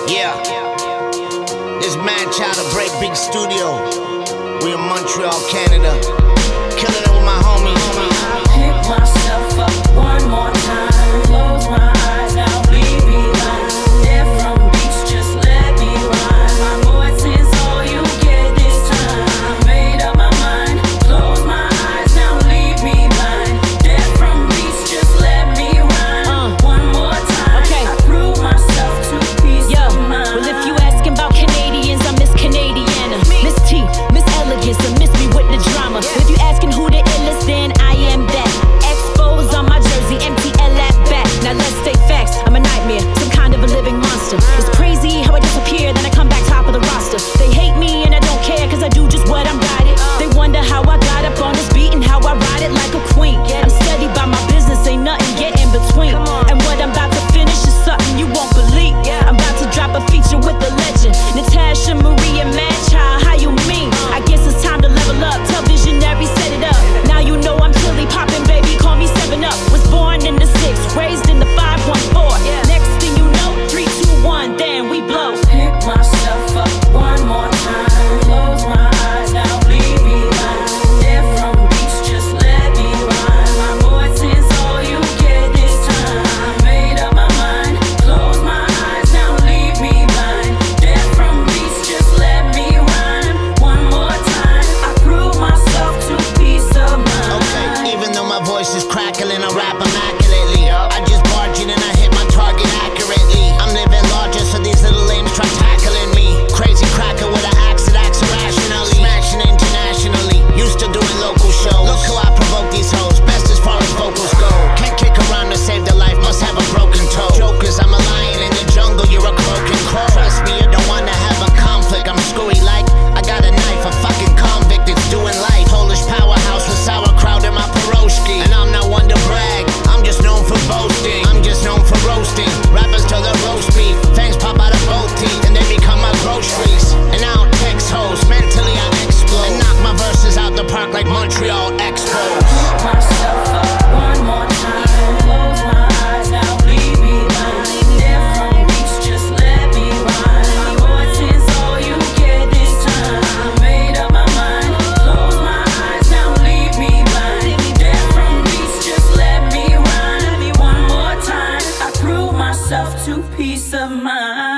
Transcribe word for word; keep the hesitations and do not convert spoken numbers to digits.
Yeah, this Madchild of Break Big Studio. We in Montreal, Canada. Killing it with my homies. Pick myself up one more time. Close my eyes now, leave me lying. They're from beach, just let me rhyme. My voice is all you get this time. I made up my mind. Close my eyes now, leave me blind. They're from beach, just let me rhyme. Uh, one more time. Okay. I prove myself to peace Yo, of mind. Well, if you asking about Canadians, I'm Miss Canadiana. Miss T, Miss Elegance, and miss me with the drama. Yeah. If you asking who the illest, then I am that. Expos on my jersey, M T L at back. Now let's state facts, I'm a nightmare, some kind of a living monster. It's crazy how I disappear, then I come back top of the roster. They hate me and I don't care, cause I do just what I'm guided. They wonder how I got up on this beat and how I ride it like a queen. I'm steady by my business, ain't nothing get in between. And what I'm about to finish is something you won't believe. I'm about to drop a feature with a legend, Natasha Marie and Madchild, how you mean? I guess it's time to level up, tell visionary set it up. Now you know I'm chilly poppin', baby, call me seven up. Was born in the six, raised in the five one four. Next thing you know, three, two, one, then we blow. Pick myself up one more time. Close my eyes now, leave me blind. They're from beach, just let me rhyme. My voice is all you get this time. I made up my mind. Close my eyes now, leave me blind. They're from beach, just let me rhyme. One more time, I prove myself to peace of mind. Okay, even though my voice is crackling, I rap immaculately. I just barge in and I hit my target accurately. I'm living larger, so these little lames try tackling me. Crazy cracker with an axe that acts irrationally. Smashing internationally, used to doing local shows. Look who I provoke these hoes, best as far as vocals go. Can't kick around to save their life, must have a broken toe. Jokers, I'm a lion in the jungle, you're a croaking crow. Trust me, you don't wanna have a conflict, I'm screwy like I got a knife, a fucking convict that's doing life. Polish powerhouse with sauerkraut in my pierogi. And I'm not one to brag, I'm just known for boasting. I'm just known for roasting, rappers till they roast me. Fangs pop out of both teeth and they become my groceries. And I don't text hoes, mentally I explode. And knock my verses out the park like Montreal Expos. Pick myself up one more time. Close my eyes now, leave me blind. They're from beach, just let me rhyme. My voice is all you get this time. I made up my mind. Close my eyes now, leave me blind. They're from beach, just let me rhyme. One more time, I prove myself to peace of mind.